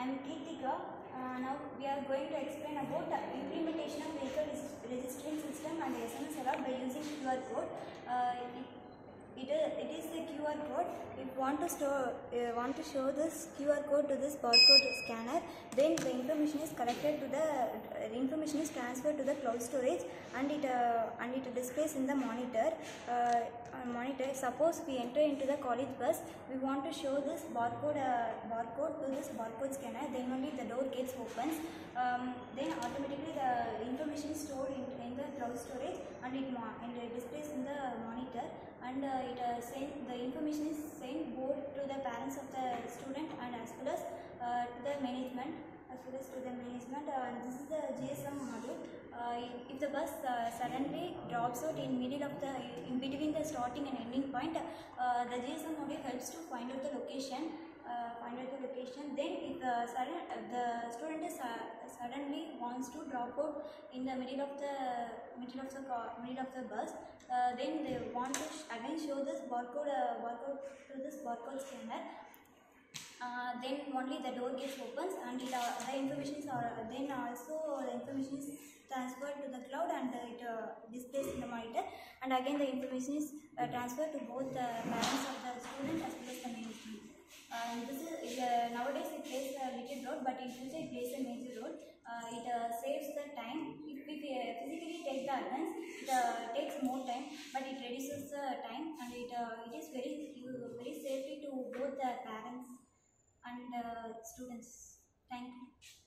I am Kirtika. Now we are going to explain about implementation of vehicle registering system and SMS alert by using QR code. It is a QR code. If want to show this QR code to this barcode scanner, then the information is collected to the information is transferred to the cloud storage, and it displays in the monitor. Suppose we enter into the college bus, we want to show this barcode to this barcode scanner, then only the door gets opens. Then automatically the information is stored in the cloud storage, and it displays in the monitor, and the information is sent both to the parents of the student and as well as to the management. This is the GSM module. If the bus suddenly drops out in between the starting and ending point, the GSM module helps to find out the location. Then if the student is suddenly wants to drop out in the middle of the bus, then they want to again show this barcode to this barcode scanner. Then only the door gets opens, and the information is then also the information is transferred to the cloud, and it displays in the monitor, and again the information is transferred to both the parents of the student as well as the management. This is nowadays it plays a little role, but in future it plays a major role. It saves the time. If we physically take the advance, it takes more time, but it reduces the time, and it is very safely to both the parents and students. Thank you.